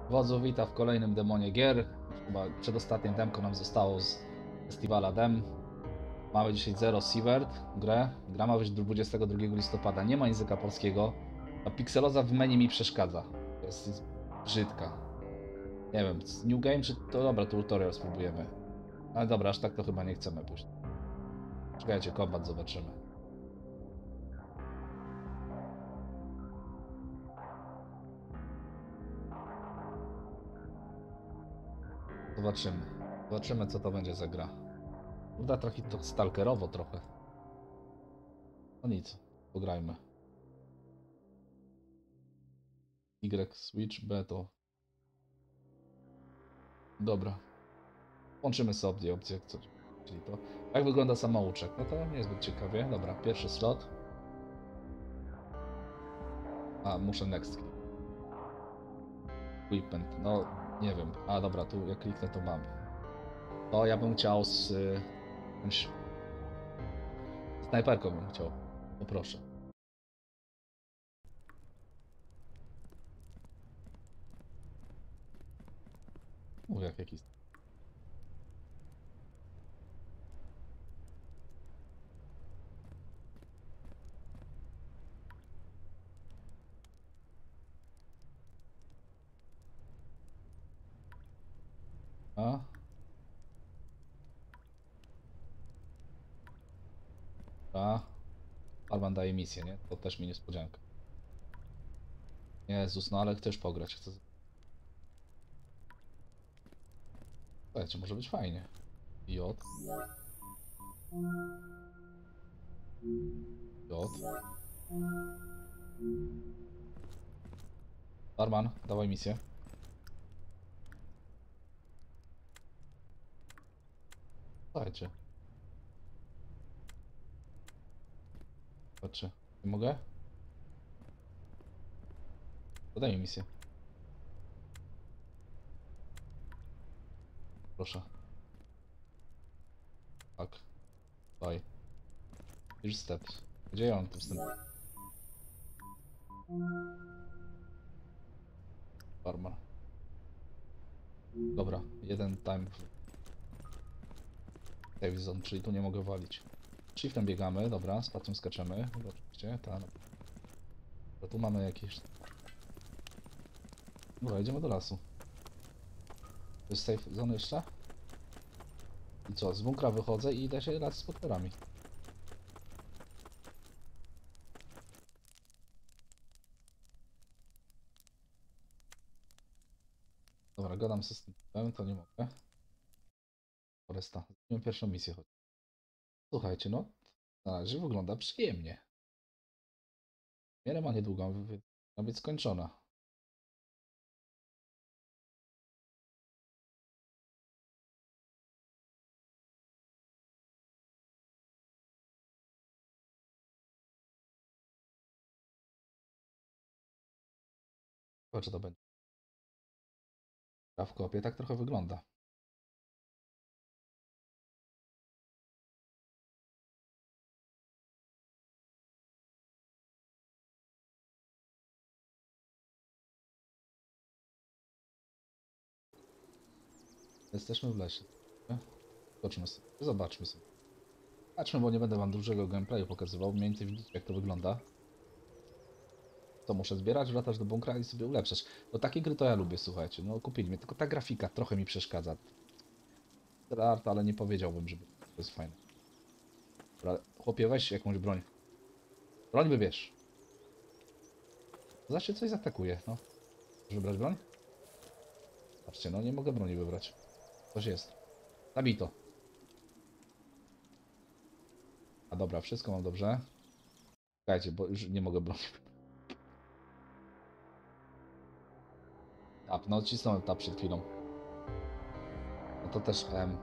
Wodzu, wita w kolejnym demonie gier. Chyba przedostatnie demko nam zostało z festiwala dem. Mamy dzisiaj Zero Sievert grę. Gra ma być 22 listopada. Nie ma języka polskiego. A pikseloza w menu mi przeszkadza. Jest brzydka. Nie wiem, New Game czy to dobra, tutorial spróbujemy. Ale dobra, aż tak to chyba nie chcemy pójść. Czekajcie, kombat zobaczymy. Zobaczymy. Zobaczymy, co to będzie za gra. Uda trochę to stalkerowo trochę. No nic, pograjmy. Y Switch B to... Dobra. Łączymy sobie opcje, co, czyli to. Jak wygląda samouczek? No to niezbyt ciekawie. Dobra, pierwszy slot. A, muszę next click. Equipment, no nie wiem. A dobra, tu jak kliknę to mam. To ja bym chciał z... jakąś snajperką bym chciał. Poproszę. Mówię jak jakiś... A? A? Alban daje misję, nie? To też mi niespodzianka. Jezus, no ale chcesz pograć. Chcę... Słuchajcie, może być fajnie. J. J. Barman, dawaj misję. Słuchajcie. Patrzę. Nie mogę? Podaj mi misję. Proszę. Tak. Bye. Here's steps. Gdzie ja mam tu wstęp? Farmer. Dobra, jeden time save zone, czyli tu nie mogę walić. Shiftem biegamy, dobra, z palcem skaczemy. Oczywiście, tak. To tu mamy jakieś... Dobra, idziemy do lasu. To jest safe zone jeszcze? I co, z bunkra wychodzę i idę się las z potworami. Dobra, gadam z systemem, to nie mogę. Foresta, zrobimy pierwszą misję choć. Słuchajcie, no, na razie wygląda przyjemnie. Miera ma niedługo, ma być skończona. Chyba, czy to będzie. A w kopie tak trochę wygląda. Jesteśmy w lesie. Zobaczmy sobie. Zobaczmy sobie. Patrzmy, bo nie będę wam dużego gameplayu pokazywał. Mniej więcej widzicie, jak to wygląda. To muszę zbierać, wracać do bunkra i sobie ulepszać. Bo takie gry to ja lubię, słuchajcie. No kupili mnie, tylko ta grafika trochę mi przeszkadza. Art, ale nie powiedziałbym, że to jest fajne. Dobra, chłopie, weź jakąś broń. Broń wybierz. Zawsze coś zaatakuje, no. Chcesz wybrać broń? Patrzcie, no nie mogę broni wybrać. Coś jest. Zabij to. A dobra, wszystko mam dobrze. Czekajcie, bo już nie mogę broni. Tap, no cisnąłem tap przed chwilą. No to też M.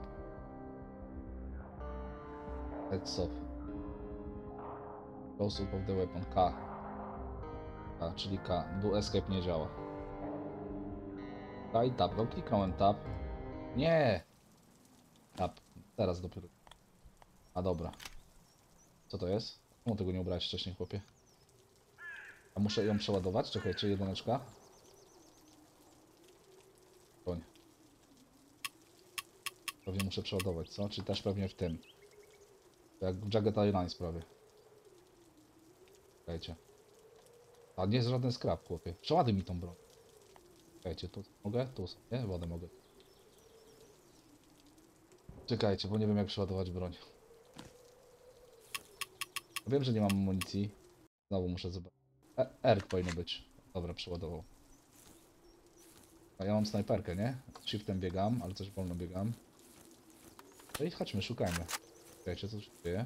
Heads off. Close up of the weapon. K. K, czyli K. Do escape nie działa. K i tap. No kliknąłem tap. Nie! Tap. Teraz dopiero. A dobra. Co to jest? Czemu tego nie ubrałeś wcześniej, chłopie? A muszę ją przeładować? Czekajcie, jedyneczka. Pewnie muszę przeładować, co? Czy też pewnie w tym. Jak w Jagged Airlines prawie. Czekajcie. A nie jest żaden skrap, chłopie. Przeładuj mi tą broń. Czekajcie, tu mogę? Tu nie? Wodę mogę. Czekajcie, bo nie wiem jak przeładować broń. Wiem, że nie mam amunicji. Znowu muszę zobaczyć. R powinno być. Dobra, przeładował. A ja mam snajperkę, nie? Shiftem biegam, ale coś wolno biegam. No i chodźmy, szukajmy. Czekajcie, co się dzieje?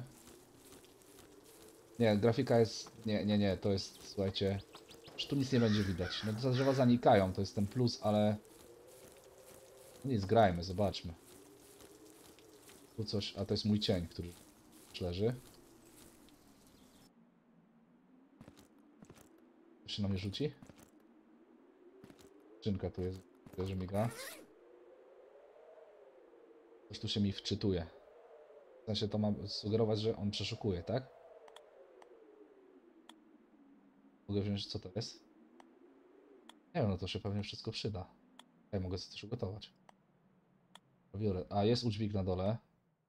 Nie, grafika jest... Nie, to jest, słuchajcie... Już tu nic nie będzie widać. No te drzewa zanikają, to jest ten plus, ale... No nic, grajmy, zobaczmy. Tu coś... A to jest mój cień, który leży. To się na mnie rzuci? Skrzynka tu jest, że miga. Coś tu się mi wczytuje. W sensie to ma sugerować, że on przeszukuje, tak? Mogę wziąć, co to jest? Nie wiem, no to się pewnie wszystko przyda. Ja mogę sobie coś ugotować. Biorę. A, jest udźwig na dole.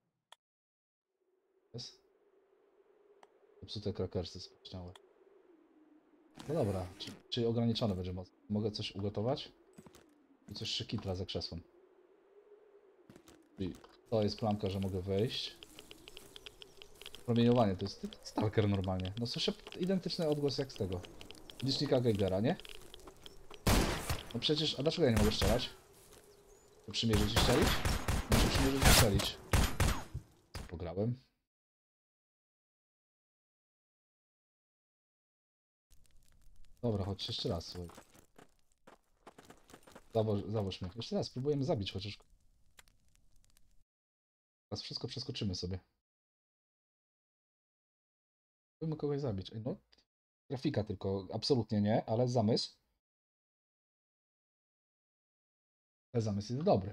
Jest? Popsute krakersy spóźniałe. No dobra, czyli ograniczone będzie moc. Mogę coś ugotować? I coś szykitra za krzesłem. Czyli to jest klamka, że mogę wejść. Promieniowanie, to jest stalker normalnie. No słyszę identyczny odgłos jak z tego. Licznika Geigera, nie? No przecież, a dlaczego ja nie mogę strzelać? To przymierzyć i strzelić? Muszę przymierzyć i strzelić. Co pograłem? Dobra, chodź jeszcze raz, słuchaj. Zawoż mnie. Jeszcze raz, spróbujemy zabić chociaż. Teraz wszystko przeskoczymy sobie. Spróbujmy kogoś zabić. Ej, no, grafika tylko, absolutnie nie, ale zamysł. Ale zamysł jest dobry.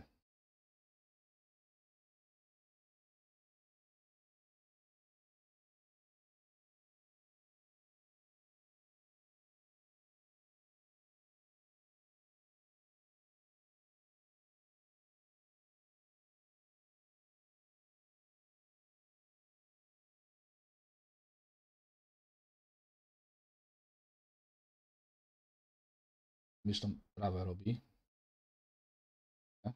Wiesz, tam trawę robi. Nie?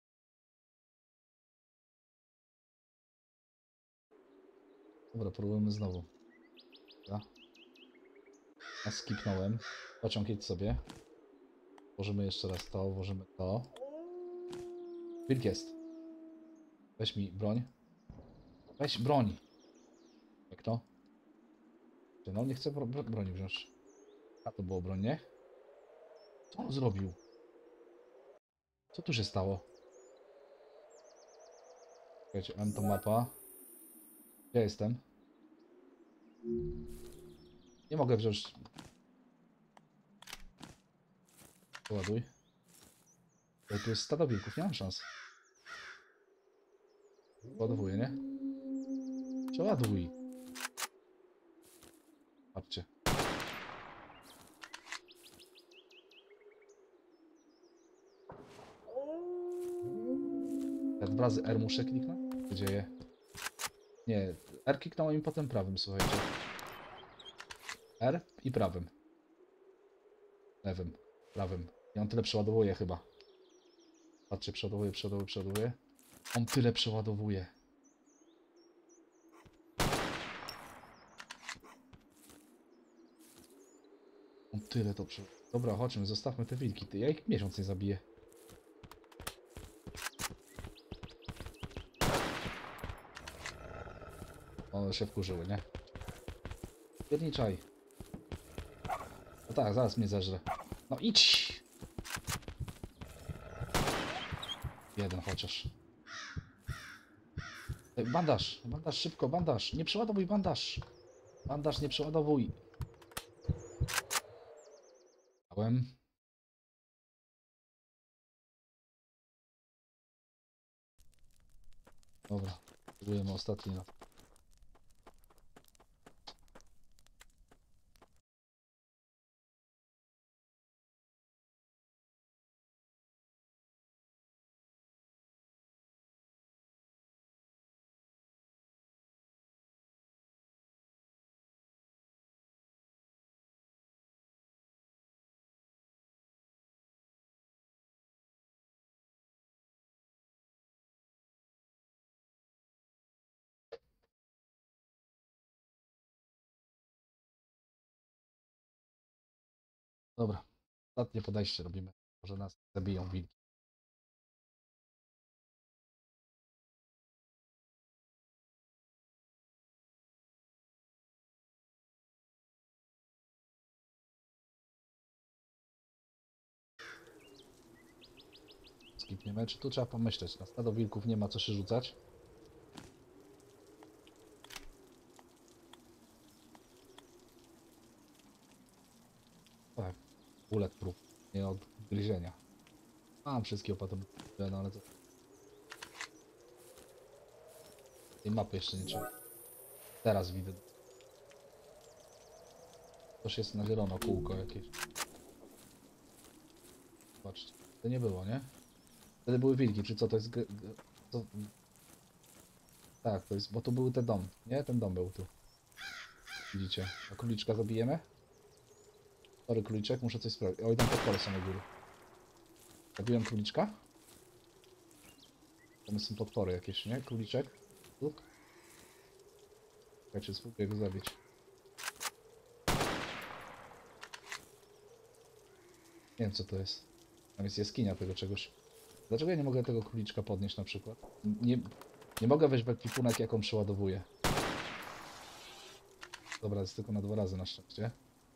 Dobra, próbujemy znowu. Ja, ja skipnąłem. Pociąg jedź sobie. Włożymy jeszcze raz to, włożymy to. Wilk jest. Weź mi broń. Weź broń. Jak to? No, nie chcę broni wziąć. A to było broń, nie? Co on zrobił? Co tu się stało? Czekajcie, mam tą mapa. Gdzie jestem? Nie mogę wziąć. Poładuj. Ej, tu jest stado wilków, nie mam szans. Ładowuję, nie? Przeładuj. Patrzcie. Jak w razy R muszę kliknąć? Co się dzieje? Nie, R kliknąłem i potem prawym, słuchajcie. R i prawym. Lewym, prawym. I on tyle przeładowuje chyba. Patrzcie, przeładowuje. On tyle przeładowuje. On tyle to Dobra, chodźmy, zostawmy te wilki. Ja ich miesiąc nie zabiję. One się wkurzyły, nie? Pierniczaj. No tak, zaraz mnie zeżre. No idź! Jeden chociaż. Ej, bandaż, bandaż, szybko, bandaż. Nie przeładowuj bandaż. Bandaż, nie przeładowuj. Dałem. Dobra, próbujemy ostatni raz. Dobra, ostatnie podejście robimy. Może nas zabiją wilki. Skipniemy, czy tu trzeba pomyśleć. Na stado wilków nie ma co się rzucać. Tak, bulletproof, nie od gryzienia. Mam wszystkie opłaty, no ale to... Tej mapy jeszcze nie trzeba. Teraz widzę. Coś jest na zielono, kółko jakieś. Zobaczcie. To nie było, nie? Wtedy były wilki, czy co to jest? To... Tak, to jest, bo tu były te dom, nie? Ten dom był tu. Widzicie? A króliczka zabijemy? Sorry, króliczek, muszę coś sprawdzić. Oj, tam podpory są na górze. Zabiłem króliczka? Tam są potwory jakieś, nie? Króliczek? Tu? Czekajcie, spróbuję go zabić. Nie wiem co to jest. Tam jest jaskinia tego czegoś. Dlaczego ja nie mogę tego króliczka podnieść na przykład? Nie mogę wejść w ekwipunek jak on przeładowuje. Dobra, jest tylko na 2 razy na szczęście.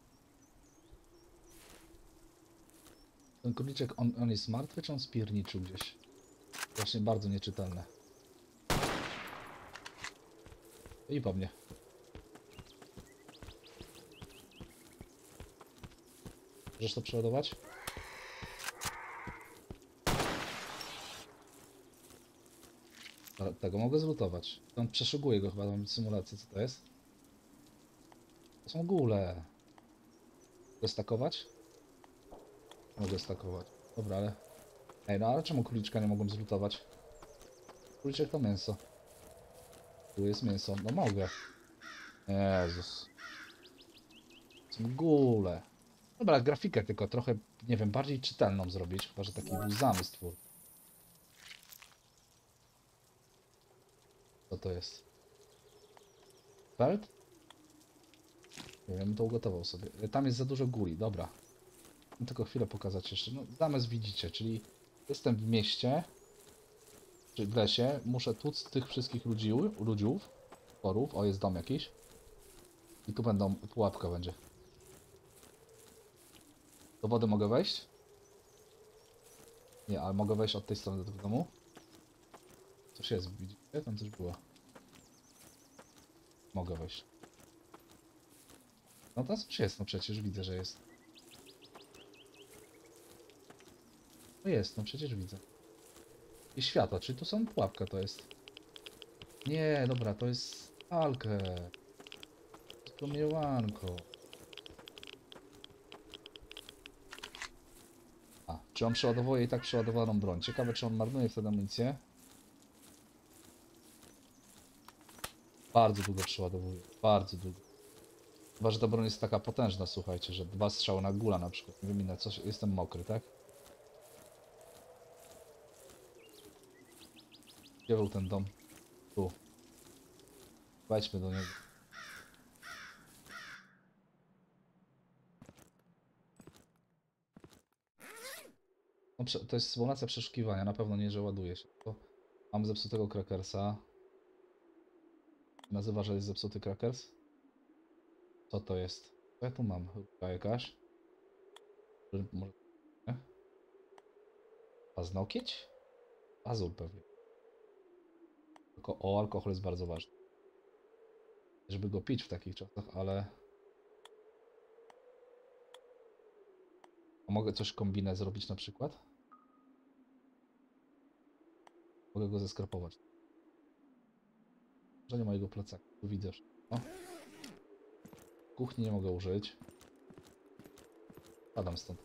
Ten króliczek, on jest martwy czy on spierniczył gdzieś? Właśnie bardzo nieczytelne. I po mnie. Możesz to przeładować? Tego mogę zlutować. On przeszuguje go chyba, mam symulację, co to jest? To są góle. Mogę stakować? Mogę stakować. Dobra, ale... Ej, no ale czemu króliczka nie mogłem zlutować? Króliczek to mięso. Tu jest mięso. No mogę. Jezus. Są góle. Dobra, grafikę tylko trochę, nie wiem, bardziej czytelną zrobić. Chyba, że taki był zamysł twór. Co to jest? Felt? Nie wiem, to ugotował sobie. Tam jest za dużo góli, dobra. Chcę tylko chwilę pokazać jeszcze. No, zamysł widzicie, czyli jestem w mieście, czy w lesie, muszę tłuc tych wszystkich ludziów, porów, o jest dom jakiś. I tu będą, pułapka będzie. Do wody mogę wejść? Nie, ale mogę wejść od tej strony do tego domu? Coś jest, widzicie? Tam coś było. Mogę wejść. No tam coś jest, no przecież widzę, że jest. No jest, no przecież widzę. I światła, czyli tu są pułapka to jest. Nie, dobra, to jest alkę. Promieniowanko. A, czy on przeładowuje i tak przeładowaną broń? Ciekawe, czy on marnuje wtedy amunicję? Bardzo długo przeładowuje. Bardzo długo. Chyba, że ta broń jest taka potężna, słuchajcie, że 2 strzały na gula na przykład. Nie wyminę, coś, jestem mokry, tak? Gdzie był ten dom? Tu. Wejdźmy do niego. No, to jest symulacja przeszukiwania, na pewno nie, że ładuje się. To mam zepsutego krakersa. Nazywa, że jest zepsuty krakers? Co to jest? Co ja tu mam? Rurka jakaś? Może... nie? Paznokieć? Pazur pewnie. Tylko o, alkohol jest bardzo ważny. Żeby go pić w takich czasach, ale... A mogę coś kombinę zrobić na przykład? Mogę go zeskrapować. Że nie mojego plecaka. Tu widzę wszystko. Kuchni nie mogę użyć. Padam stąd.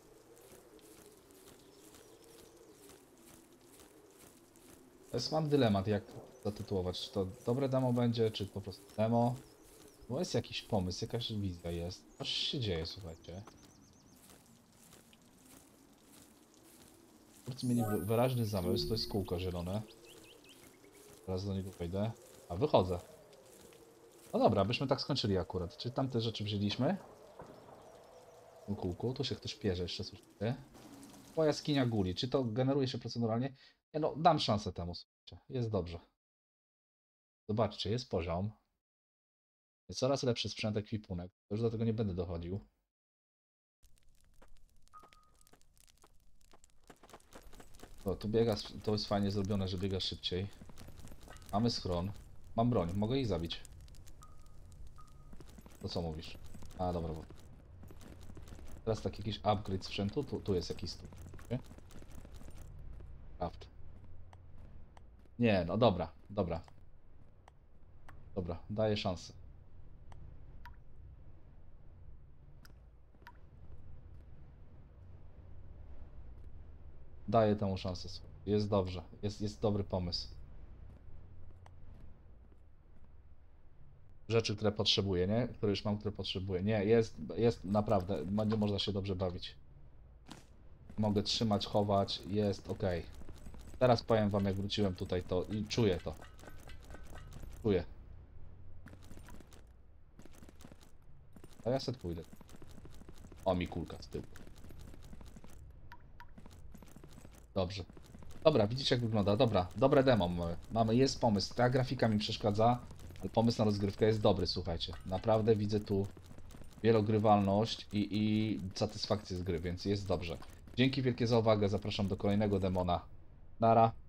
Teraz mam dylemat, jak zatytułować. Czy to dobre demo będzie, czy po prostu demo? Bo jest jakiś pomysł, jakaś wizja jest. Coś się dzieje, słuchajcie. Twórcy mieli wyraźny zamysł, to jest kółko zielone. Teraz do niego wejdę. A, wychodzę. No dobra, byśmy tak skończyli akurat. Czy tamte rzeczy wzięliśmy? W tym kółku. Tu się ktoś pierze, jeszcze słyszycie? O, jaskinia guli. Czy to generuje się proceduralnie? Nie no, dam szansę temu, słuchajcie. Jest dobrze. Zobaczcie, jest poziom. Jest coraz lepszy sprzęt, ekwipunek. Już do tego nie będę dochodził. O, tu biega, to jest fajnie zrobione, że biega szybciej. Mamy schron. Mam broń, mogę ich zabić. To co mówisz? A, dobra. Teraz tak jakiś upgrade sprzętu. Tu jest jakiś stół. Craft. Nie, no dobra, dobra. Dobra, daję szansę. Daję temu szansę. Jest dobrze. Jest dobry pomysł. Rzeczy, które potrzebuję, nie? Które już mam, które potrzebuję. Nie, jest naprawdę. Nie można się dobrze bawić. Mogę trzymać, chować. Jest ok. Teraz powiem wam, jak wróciłem tutaj, to i czuję to. Czuję. A ja sobie pójdę. O, mi kulka z tyłu. Dobrze. Dobra, widzicie jak wygląda. Dobra, dobre demo mamy. Jest pomysł. Ta grafika mi przeszkadza, ale pomysł na rozgrywkę jest dobry, słuchajcie. Naprawdę widzę tu wielogrywalność i satysfakcję z gry, więc jest dobrze. Dzięki wielkie za uwagę. Zapraszam do kolejnego demona. Nara.